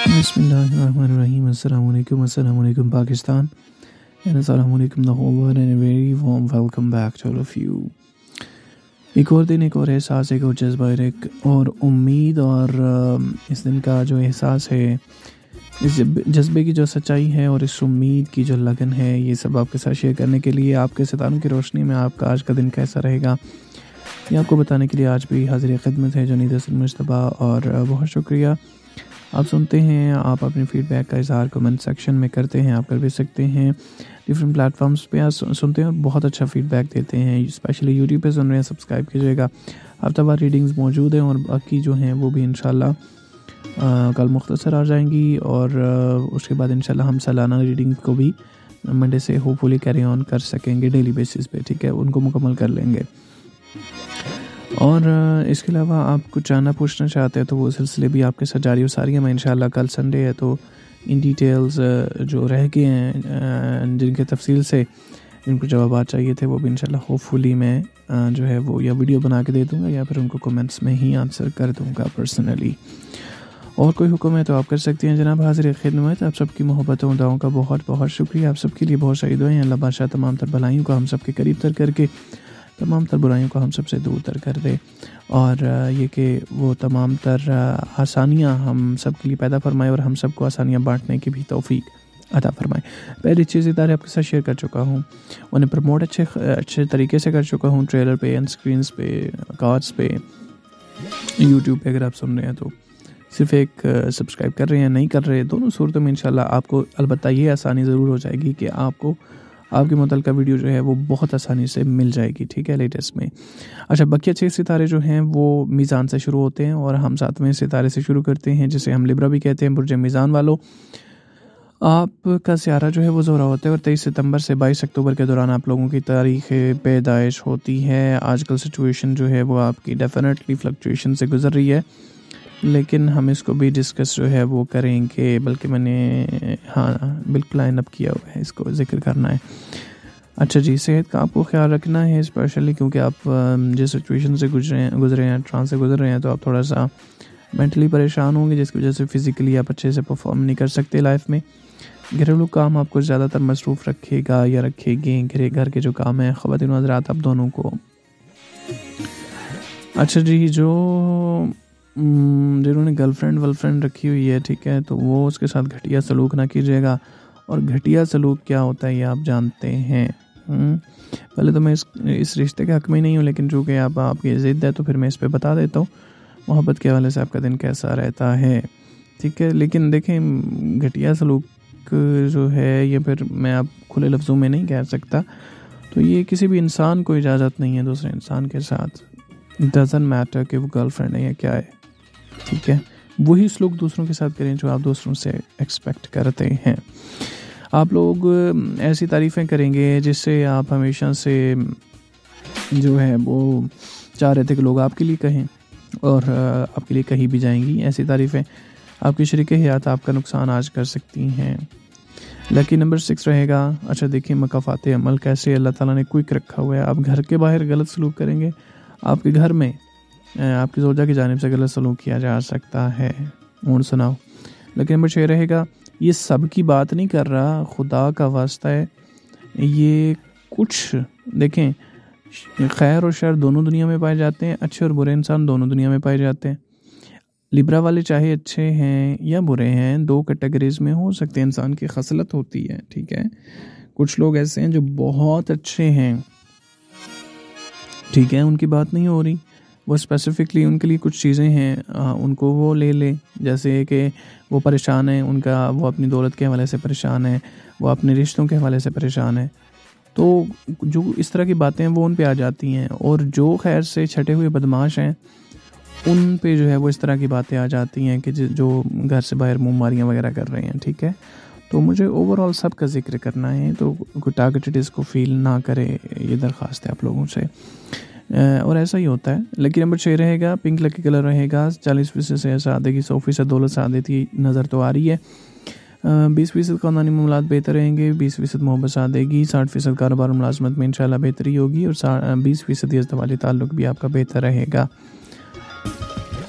Bismillahirrahmanirrahim. Assalamualaikum Pakistan, and assalamualaikum the whole world, and a very warm welcome back to all of you. एक और दिन, एक और एहसास, एक और जज्बा, एक और उम्मीद, और इस दिन का जो एहसास है, इस जज्बे की जो सच्चाई है और इस उम्मीद की जो लगन है, ये सब आपके साथ शेयर करने के लिए, आपके सितारों की रोशनी में आपका आज का दिन कैसा रहेगा ये आपको बताने के लिए आज भी हाजिर खिदमत है जुनीद हसन मुस्तफ़ा। और बहुत शुक्रिया, आप सुनते हैं, आप अपने फीडबैक का इज़हार कमेंट सेक्शन में करते हैं, आप कर भी सकते हैं, डिफरेंट प्लेटफॉर्म्स पे आप सुनते हैं और बहुत अच्छा फीडबैक देते हैं। स्पेशली यूट्यूब पे सुन रहे हैं, सब्सक्राइब कीजिएगा, हफ्तावार रीडिंग्स मौजूद हैं और बाकी जो हैं वो भी इंशाल्लाह कल मुख्तसर आ जाएंगी, और उसके बाद इंशाल्लाह हम सालाना रीडिंग को भी मंडे से होपफुली कैरी ऑन कर सकेंगे डेली बेसिस पे, ठीक है, उनको मुकम्मल कर लेंगे। और इसके अलावा आप कुछ जानना पूछना चाहते हैं तो वो सिलसिले भी आपके साथ जारी हो सारी हैं। मैं इंशाल्लाह कल संडे है तो इन डिटेल्स जो रह गए हैं, जिनके तफसील से जिनको जवाब चाहिए थे, वो भी इंशाल्लाह होपफुली मैं जो है वो या वीडियो बना के दे दूँगा या फिर उनको कमेंट्स में ही आंसर कर दूँगा पर्सनली। और कोई हुक्म है तो आप कर सकते हैं जनाब। हाजिर खिदमत, आप सबकी मोहब्बतों और दुआओं का बहुत बहुत शुक्रिया। आप सबके लिए बहुत सारी दुआएं। अल्लाह बादशाह तमाम तर भलाइयों को हम सबके करीब तर करके तमाम तर बुराइयों को हम सबसे दूर तर कर दे, और ये कि वो तमाम तर आसानियाँ हम सब के लिए पैदा फरमाए और हम सबको आसानियाँ बांटने की भी तौफीक अता फरमाए। पहली चीज़ इदारे आपके साथ शेयर कर चुका हूँ, उन्हें प्रमोट अच्छे तरीके से कर चुका हूँ, ट्रेलर पे, एंड स्क्रीन्स पे, कार्ड्स पे, यूट्यूब पे अगर आप सुन रहे हैं तो सिर्फ एक सब्सक्राइब कर रहे हैं, नहीं कर रहे, दोनों सूरतों में इंशाल्लाह आपको अलबत्ता ये आसानी ज़रूर हो जाएगी कि आपको आपके मुतल्लिका वीडियो जो है वो बहुत आसानी से मिल जाएगी, ठीक है, लेटेस्ट में। अच्छा, बाकी अच्छे सितारे जो हैं वो मीज़ान से शुरू होते हैं और हम 7वें सितारे से शुरू करते हैं, जिसे हम लिब्रा भी कहते हैं। बुर्ज मीज़ान वालों, आपका सियारा जो है वो ज़ोहरा होता है और 23 सितंबर से 22 अक्टूबर के दौरान आप लोगों की तारीख़ पैदाइश होती है। आजकल सिचुएशन जो है वो आपकी डेफिनेटली फ्लक्चुएशन से गुज़र रही है, लेकिन हम इसको भी डिस्कस जो है वो करेंगे, बल्कि मैंने बिल्कुल लाइन अप किया हुआ है, इसको ज़िक्र करना है। अच्छा जी, सेहत का आपको ख्याल रखना है स्पेशली, क्योंकि आप जिस सिचुएशन से गुजरे हैं, ट्रांस से गुजर रहे हैं, तो आप थोड़ा सा मेंटली परेशान होंगे, जिसकी वजह से फ़िज़िकली आप अच्छे से परफॉर्म नहीं कर सकते लाइफ में। घरेलू काम आपको ज़्यादातर मसरूफ़ रखेगा या रखेगी, घर के जो काम है, ख़वातीन व हज़रात आप दोनों को। अच्छा जी, जिन्होंने गर्लफ्रेंड रखी हुई है, ठीक है, तो वो उसके साथ घटिया सलूक ना कीजिएगा। और घटिया सलूक क्या होता है ये आप जानते हैं। पहले तो मैं इस रिश्ते के हक़ में ही नहीं हूँ, लेकिन चूँकि आपकी ज़िद है तो फिर मैं इस पे बता देता हूँ मोहब्बत के हवाले से आपका दिन कैसा रहता है, ठीक है। लेकिन देखें, घटिया सलूक जो है ये फिर मैं आप खुले लफ्ज़ों में नहीं कह सकता, तो ये किसी भी इंसान को इजाज़त नहीं है दूसरे इंसान के साथ, डज़न्ट मैटर कि वो गर्लफ्रेंड है या क्या है, ठीक है। वही सलूक दूसरों के साथ करें जो आप दूसरों से एक्सपेक्ट करते हैं। आप लोग ऐसी तारीफ़ें करेंगे जिससे आप हमेशा से जो है वो चाह रहे थे कि लोग आपके लिए कहें, और आपके लिए कही भी जाएंगी ऐसी तारीफ़ें। आपकी शरीके हयात आपका नुकसान आज कर सकती हैं। लकी नंबर 6 रहेगा। अच्छा देखिए, मकाफ़ात अमल कैसे अल्लाह ताला ने क्विक रखा हुआ है। आप घर के बाहर गलत सलूक करेंगे, आपके घर में आपकी ज़ौजा की जानिब से गलत सलूक किया जा सकता है। और सुनाओ। लेकिन नंबर 6 रहेगा। ये सब की बात नहीं कर रहा, खुदा का वास्ता है, ये कुछ देखें, खैर और शर दोनों दुनिया में पाए जाते हैं, अच्छे और बुरे इंसान दोनों दुनिया में पाए जाते हैं। लिब्रा वाले चाहे अच्छे हैं या बुरे हैं, दो कैटेगरीज में हो सकते हैं, इंसान की खसलत होती है, ठीक है। कुछ लोग ऐसे हैं जो बहुत अच्छे हैं, ठीक है, उनकी बात नहीं हो रही, वो स्पेसिफ़िकली उनके लिए कुछ चीज़ें हैं, उनको वो ले ले, जैसे कि वो परेशान है, वो अपनी दौलत के हवाले से परेशान है, वो अपने रिश्तों के हवाले से परेशान है, तो जो इस तरह की बातें हैं वो उन पे आ जाती हैं। और जो खैर से छटे हुए बदमाश हैं उन पे जो है वो इस तरह की बातें आ जाती हैं कि जो घर से बाहर मुँह मारियाँ वगैरह कर रहे हैं, ठीक है। तो मुझे ओवरऑल सब का जिक्र करना है, तो कोई टारगेटेड इसको फील ना करे, ये दरख्वास्त है आप लोगों से। और ऐसा ही होता है। लकी नंबर 6 रहेगा। पिंक लकी कलर रहेगा। 40% से सादगी, 100% दौलत सादगी नज़र तो आ रही है। 20% ख़ानदानी मामलात बेहतर रहेंगे। 20% मोहब्बत सादगी। 60% कारोबार मुलाजमत में इंशाल्लाह बेहतरी होगी। और 20% यज़्द वाली ताल्लुक़ भी आपका बेहतर रहेगा।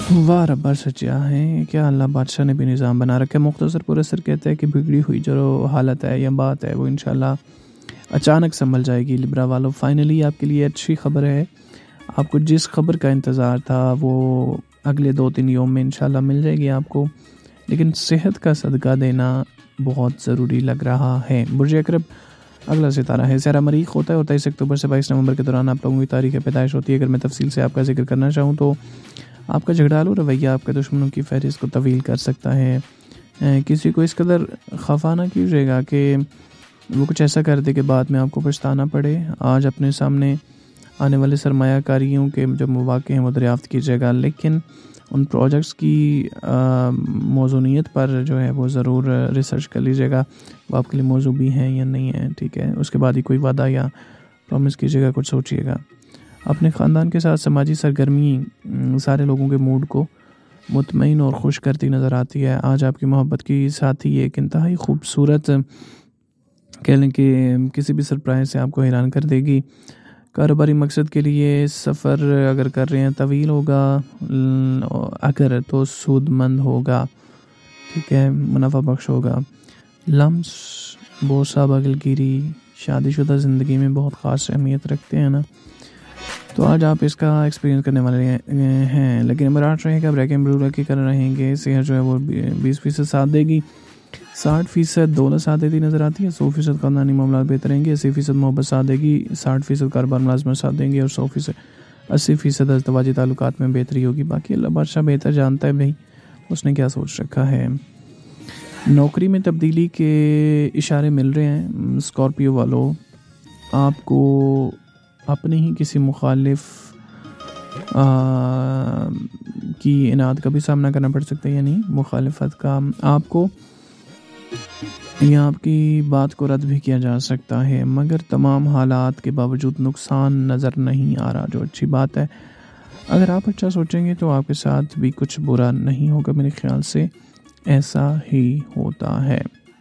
वाह रब्बा सच्चा है क्या, अल्लाह बादशाह ने भी निज़ाम बना रखा है। मुख्तसर पुरस्सर कहता है कि बिगड़ी हुई जो हालत है या बात है वो इंशाल्लाह अचानक संभल जाएगी। लिब्रा वालों, फाइनली आपके लिए अच्छी खबर है। आपको जिस खबर का इंतज़ार था वो अगले 2-3 योम में इंशाल्लाह मिल जाएगी आपको, लेकिन सेहत का सदका देना बहुत ज़रूरी लग रहा है। बुर्ज अकरब अगला सितारा है, सारा मरीख होता है और 23 अक्टूबर से 22 नवंबर के दौरान आप लोगों की तारीख़ पैदाइश होती है। अगर मैं तफसील से आपका जिक्र करना चाहूँ तो आपका झगड़ालू रवैया आपके दुश्मनों की फहरिस्त को तवील कर सकता है। किसी को इस कदर खफा ना कीजिएगा कि वो कुछ ऐसा कर दे कि बाद में आपको पछताना पड़े। आज अपने सामने आने वाले सरमायाकारियों के जो मौक़े हैं वो दरियाफ़्त कीजिएगा, लेकिन उन प्रोजेक्ट्स की मौज़ूनियत पर जो है वो ज़रूर रिसर्च कर लीजिएगा, वो आपके लिए मौजू भी हैं या नहीं है, ठीक है। उसके बाद ही कोई वादा या प्रॉमिस कीजिएगा, कुछ सोचिएगा। अपने ख़ानदान के साथ समाजी सरगर्मी सारे लोगों के मूड को मुतमईन और खुश करती नज़र आती है। आज आपकी मोहब्बत की साथ ही एक इंतहाई खूबसूरत कह लें कि किसी भी सरप्राइज़ से आपको हैरान कर देगी। कारोबारी मकसद के लिए सफ़र अगर कर रहे हैं तवील होगा, अगर तो सूदमंद होगा, ठीक है, मुनाफा बख्श होगा। लम्स, बोसा, बगलगिरी शादीशुदा ज़िंदगी में बहुत ख़ास अहमियत रखते हैं ना, तो आज आप इसका एक्सपीरियंस करने वाले हैं। लेकिन नंबर 8 रहेगा, ब्रैकेट ब्रूरा की कर रहेंगे। सेहत जो है वो 20% साथ देगी, 60% दौलत साथ देती नज़र आती है, 100% ख़ानदानी मामला बेहतर रहेंगे, 80% मोहब्बत साथ देगी, 60% कारोबार मुलाजमत साथ देंगे और 80% अज़दवाजी ताल्लुकात में बेहतरी होगी। बाकी अल्लाह बादशाह बेहतर जानता है भाई उसने क्या सोच रखा है। नौकरी में तब्दीली के इशारे मिल रहे हैं। स्कॉर्पियो वालों, आपको अपने ही किसी मुखालिफ की इनाद का भी सामना करना पड़ सकता है, यानी मुखालिफत का। आपको या आपकी बात को रद्द भी किया जा सकता है, मगर तमाम हालात के बावजूद नुकसान नज़र नहीं आ रहा, जो अच्छी बात है। अगर आप अच्छा सोचेंगे तो आपके साथ भी कुछ बुरा नहीं होगा, मेरे ख्याल से ऐसा ही होता है।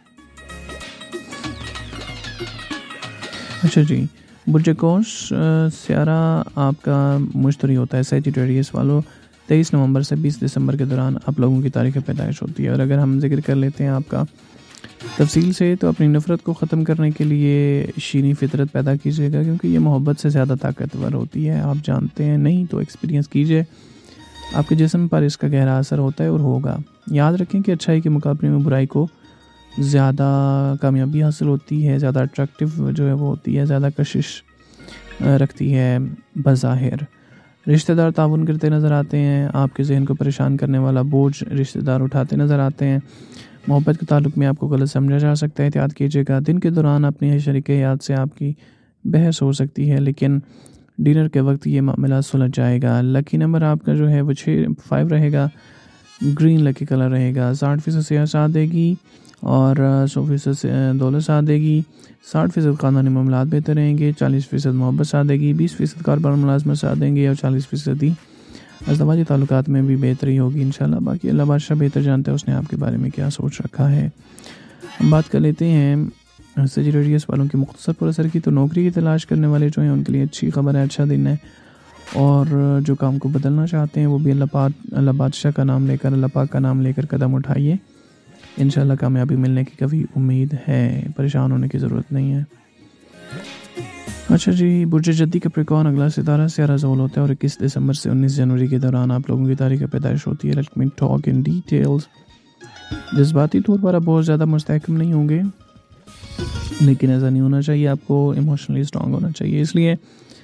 अच्छा जी, बुर्ज कौश स्यारा आपका मुश्तरी होता है। सैजिटेरियस वालों, 23 नवंबर से 20 दिसंबर के दौरान आप लोगों की तारीख़ पैदाइश होती है। और अगर हम जिक्र कर लेते हैं आपका तफसील से, तो अपनी नफ़रत को ख़त्म करने के लिए शीनी फितरत पैदा कीजिएगा, क्योंकि ये मोहब्बत से ज़्यादा ताकतवर होती है। आप जानते हैं, नहीं तो एक्सपीरियंस कीजिए, आपके जिस्म पर इसका गहरा असर होता है और होगा। याद रखें कि अच्छाई के मुकाबले में बुराई को ज़्यादा कामयाबी हासिल होती है, ज़्यादा अट्रैक्टिव जो है वो होती है, ज़्यादा कशिश रखती है बज़ाहिर। रिश्तेदार ताउन करते नज़र आते हैं, आपके जहन को परेशान करने वाला बोझ रिश्तेदार उठाते नज़र आते हैं। मोहब्बत के ताल्लुक में आपको गलत समझा जा सकता है, एहतियात कीजिएगा। दिन के दौरान अपनी शरीक याद से आपकी बहस हो सकती है, लेकिन डिनर के वक्त ये मामला सुलझ जाएगा। लकी नंबर आपका जो है वो 5 रहेगा, ग्रीन लकी कलर रहेगा। 60% सेहत साथ देगी और 100% दौलत साथ देगी, 60% ख़ानदानी मामला बेहतर रहेंगे, 40% मोहब्बत साथ देगी, 20% कारोबार मुलाजमत साथ देंगे और 40% ही अज़दवाजी ताल्लुकात में भी बेहतरी होगी इंशाल्लाह। बाकी अल्लाह बादशाह बेहतर जानता है उसने आपके बारे में क्या सोच रखा है। हम बात कर लेते हैं सजिटेरियस वालों की मुख्तसर पुरअसर की। तो नौकरी की तलाश करने वाले जो हैं उनके लिए अच्छी खबर है, अच्छा दिन है। और जो काम को बदलना चाहते हैं वो भी अल्लाह बादशाह का नाम लेकर, अल्लाह पाक का नाम लेकर कदम उठाइए, इंशाल्लाह कामयाबी मिलने की कभी उम्मीद है, परेशान होने की ज़रूरत नहीं है। अच्छा जी, बुर्ज जद्दी कैप्रिकॉर्न अगला सितारा स्यारा ज़ोल होता है और 21 दिसंबर से 19 जनवरी के दौरान आप लोगों की तारीख़ पैदाइश होती है। Let me talk in details. जज्बाती तौर पर आप बहुत ज़्यादा मुस्तहकम नहीं होंगे, लेकिन ऐसा नहीं होना चाहिए, आपको इमोशनली स्ट्रॉन्ग होना चाहिए। इसलिए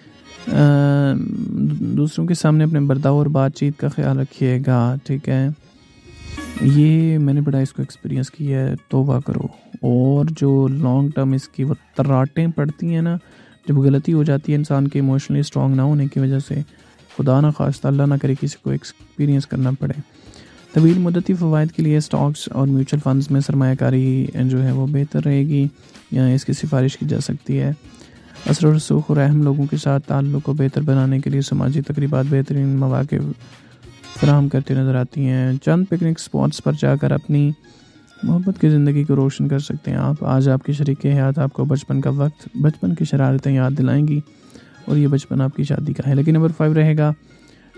दूसरों के सामने अपने बर्ताव और बातचीत का ख्याल रखिएगा, ठीक है। ये मैंने बड़ा इसको एक्सपीरियंस किया है, तौबा करो। और जो लॉन्ग टर्म इसकी वो तराटें पड़ती हैं ना, जब गलती हो जाती है इंसान के इमोशनली स्ट्रॉन्ग ना होने की वजह से, खुदा ना खास्ता अल्लाह ना करे किसी को एक्सपीरियंस करना पड़े। तवील मुद्दती फ़वाइद के लिए स्टॉक्स और म्यूचुअल फंड्स में सरमायाकारी जो है वो बेहतर रहेगी या इसकी सिफारिश की जा सकती है। असर और रसूख और अहम लोगों के साथ ताल्लुक़ को बेहतर बनाने के लिए समाजी तकरीबात बेहतरीन मौक़े फराहम करती नज़र आती हैं। चंद पिकनिक स्पॉट्स पर जाकर अपनी मोहब्बत की ज़िंदगी को रोशन कर सकते हैं आप। आज आपकी शरीक हयात आपको बचपन का वक्त, बचपन की शरारतें याद दिलाएंगी और ये बचपन आपकी शादी का है। लेकिन नंबर 5 रहेगा,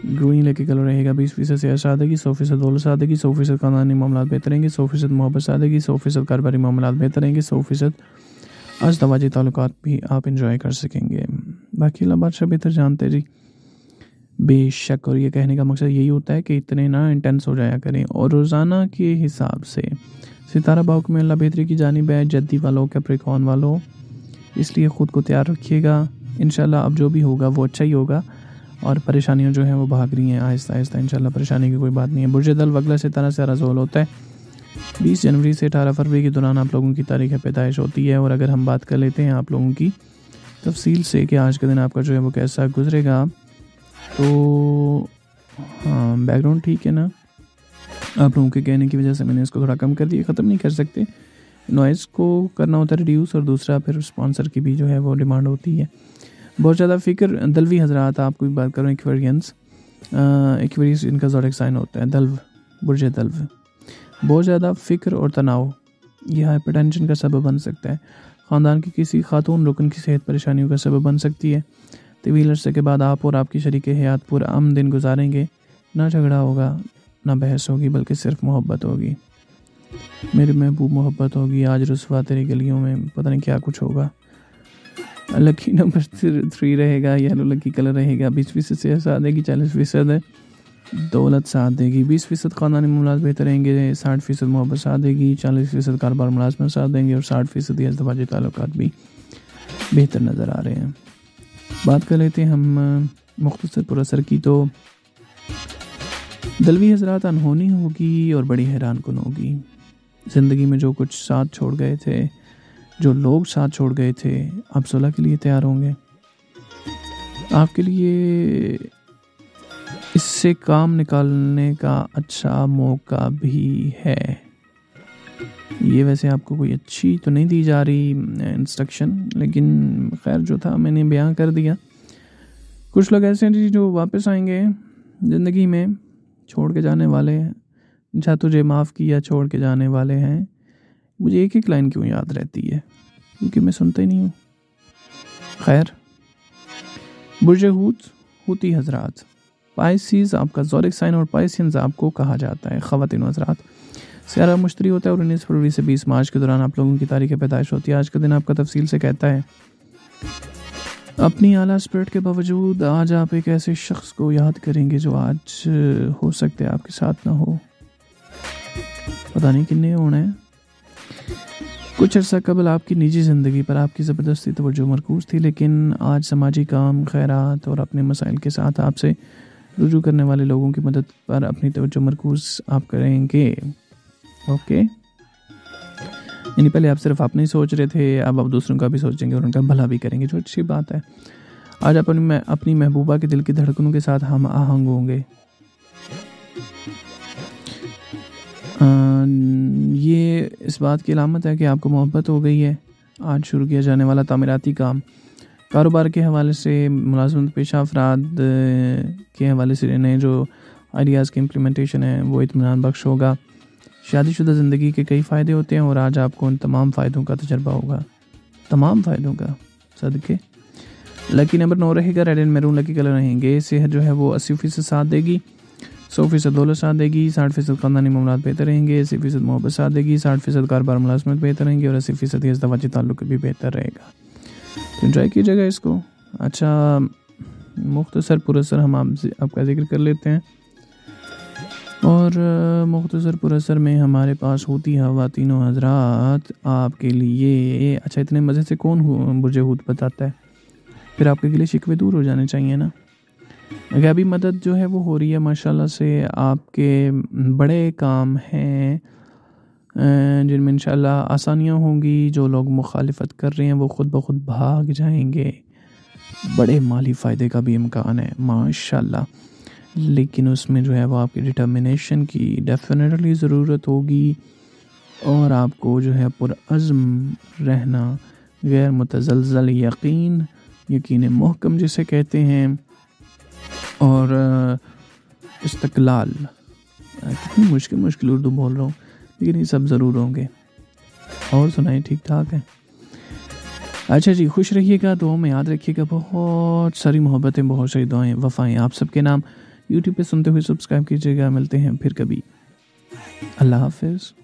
ग्रीन लकी कलर रहेगा 20% सेहत सादगी, 100% दौलत सादगी, 100% खानदानी मामलात बेहतर रहेंगे, 100% मोहब्बत सादगी, 100% कारोबारी मामलात बेहतर रहेंगे, 100% अज़दवाजी ताल्लुकात भी आप इंजॉय कर सकेंगे। बाकी अल्लाह बादशाह बेहतर जानते जी, बेशक। और ये कहने का मकसद यही होता है कि इतने ना इंटेंस हो जाया करें और रोज़ाना के हिसाब से सितारा बाउक में अल्लाह बेहतरी की जानिब है। जद्दी वालों, कैप्रिकॉर्न वालों, इसलिए ख़ुद को तैयार रखिएगा। इंशाल्लाह अब जो भी होगा वो अच्छा ही होगा और परेशानियां जो हैं वो भाग रही हैं आहिस्ता आहिस्ता। इंशाल्लाह परेशानी की कोई बात नहीं है। बुर्ज दल वगला सितारा से रज़ोल होता है 20 जनवरी से 18 फरवरी के दौरान आप लोगों की तारीख़ पैदाइश होती है। और अगर हम बात कर लेते हैं आप लोगों की तफसील से कि आज का दिन आपका जो है वो कैसा गुजरेगा, तो हाँ बैकग्राउंड ठीक है ना, आप लोगों के कहने की वजह से मैंने इसको थोड़ा कम कर दिया। ख़त्म नहीं कर सकते, नॉइज़ को करना होता है रिड्यूस, और दूसरा फिर स्पॉन्सर की भी जो है वो डिमांड होती है। बहुत ज़्यादा फ़िक्र दलवी हज़रात, आपको भी बात करूँ एक्वेरियंस इनका ज़ोडिक साइन होता है दल्व, बुर्ज दल्व। बहुत ज़्यादा फ़िक्र और तनाव यह हाइपरटेंशन का सबब बन सकता है। ख़ानदान की किसी खातून रुकन की सेहत परेशानियों का सबब बन सकती है। तवील अरसे के बाद आप और आपकी शरीक हयात पूरा अमन दिन गुजारेंगे। ना झगड़ा होगा, ना बहस होगी, बल्कि सिर्फ मोहब्बत होगी। मेरी महबूब मोहब्बत होगी। आज रुसवा तेरी गलियों में, पता नहीं क्या कुछ होगा। लकी नंबर 3 रहेगा, येलो लकी कलर रहेगा। 20% से साथ देगी, 40% दौलत साथ देगी, 20% खानदानी मामलात बेहतर रहेंगे, 60% मोहब्बत साथ देगी, 40% कारोबार मुलाजमत साथ देंगे और 60% अज़दवाजी ताल्लुकात भी बेहतर नज़र आ रहे हैं। बात कर लेते हैं हम मुख्तसर पुरअसर की। तो दलवी हज़रात अनहोनी होगी और बड़ी हैरान कुन होगी। ज़िंदगी में जो कुछ साथ छोड़ गए थे, जो लोग साथ छोड़ गए थे, आप सुलह के लिए तैयार होंगे। आपके लिए इससे काम निकालने का अच्छा मौका भी है। ये वैसे आपको कोई अच्छी तो नहीं दी जा रही इंस्ट्रक्शन, लेकिन खैर जो था मैंने बयां कर दिया। कुछ लोग ऐसे हैं जी जो वापस आएंगे ज़िंदगी में, छोड़ के जाने वाले हैं। अच्छा तुझे माफ़ किया छोड़ के जाने वाले हैं। मुझे एक एक लाइन क्यों याद रहती है, क्योंकि मैं सुनता ही नहीं हूँ। खैर, बुर्ज हूती हज़रात, पाइसिस आपका ज़ोडिक साइन और पाइसियंस आपको कहा जाता है। ख़वातीन हज़रात, सियारा मुश्तरी होता है और 19 फरवरी से 20 मार्च के दौरान आप लोगों की तारीख़ पैदाइश होती है। आज का दिन आपका तफसील से कहता है, अपनी आला स्पिरिट के बावजूद आज आप एक ऐसे शख्स को याद करेंगे जो आज हो सकते आपके साथ ना हो। पता नहीं कितने होना है। कुछ अर्सा कबल आपकी निजी ज़िंदगी पर आपकी ज़बरदस्ती तवज्जो मरकूज़ थी, लेकिन आज समाजी काम, खैरात और अपने मसाइल के साथ आपसे रुजू करने वाले लोगों की मदद पर अपनी तवज्जो मरकूज़ आप करेंगे। ओके, यानी पहले आप सिर्फ अपने ही सोच रहे थे, अब आप दूसरों का भी सोचेंगे और उनका भला भी करेंगे, जो अच्छी बात है। आज आप अपनी महबूबा के दिल की धड़कनों के साथ हम आहंग होंगे। ये इस बात की अलामत है कि आपको मोहब्बत हो गई है। आज शुरू किया जाने वाला तामीराती काम, कारोबार के हवाले से, मुलाज़मत पेशा अफराद के हवाले से नए जो आइडियाज़ की इम्प्लीमेंटेशन है वो इत्मीनान बख्श होगा। शादीशुदा ज़िंदगी के कई फ़ायदे होते हैं और आज आपको उन तमाम फ़ायदों का तजर्बा होगा, तमाम फ़ायदों का सदके। लकी नंबर 9 रहेगा, red and maroon lucky colour रहेंगे। सेहत जो है वो 80% साथ देगी, 100% दौलत साथ देगी, 60% ख़ानदानी मामलात बेहतर रहेंगे, 80% मोहब्बत साथ देगी, 60% कारोबार मुलाज़मत बेहतर रहेंगे और 80% अज़दवाजी ताल्लुक़ भी बेहतर रहेगा। तो एंजॉय कीजिएगा इसको। अच्छा, मुख्तसर पुरअसर हम आपका जिक्र कर लेते हैं। और मुख्तसर पुरअसर में हमारे पास होती हवा तीनों हज़रात आपके लिए। अच्छा, इतने मज़े से कौन बुर्ज हूत बताता है, फिर आपके गिले शिकवे दूर हो जाने चाहिए ना। गैबी मदद जो है वो हो रही है माशाल्लाह से। आपके बड़े काम हैं जिनमें इंशाल्लाह आसानियाँ होंगी। जो लोग मुखालिफत कर रहे हैं वो ख़ुद ब खुद भाग जाएंगे। बड़े माली फ़ायदे का भी इम्कान है माशाल्लाह, लेकिन उसमें जो है वो आपकी डिटर्मिनेशन की डेफिनेटली ज़रूरत होगी और आपको जो है पुरअज़्म रहना, गैर मुतज़लज़ल यकीन मुहकम जिसे कहते हैं, और इस्तक़लाल। कितनी मुश्किल उर्दू बोल रहा हूँ, लेकिन ये सब ज़रूर होंगे। और सुनाए, ठीक ठाक है। अच्छा जी, खुश रहिएगा, दुआओं में याद रखिएगा। बहुत सारी मोहब्बतें, बहुत सारी दुआएं, वफ़ाएं आप सबके नाम। यूट्यूब पे सुनते हुए सब्सक्राइब कीजिएगा। मिलते हैं फिर कभी। अल्लाह हाफिज़।